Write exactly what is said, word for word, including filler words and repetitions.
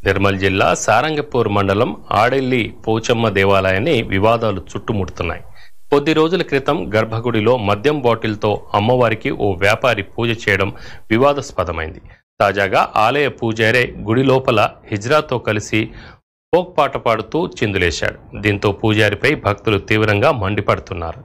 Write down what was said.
నిర్మల్ జిల్లా సారంగపూర్ మండలం ఆడెల్లి పోచమ్మ దేవాలయాన్ని వివాదాలు చుట్టుముడుతున్నాయి. కొద్ది రోజుల క్రితం గర్భగుడిలో మద్యం బాటిల్తో అమ్మవారికి ఓ వ్యాపారి పూజ చేయడం వివాదాస్పదమైంది. తాజాగా ఆలయ పూజారే గుడి లోపల హిజ్రాతో కలిసి ఫోక్ పాట పాడుతూ చిందులేశాడు. దీంతో పూజారిపై భక్తులు తీవ్రంగా మండిపడుతున్నారు.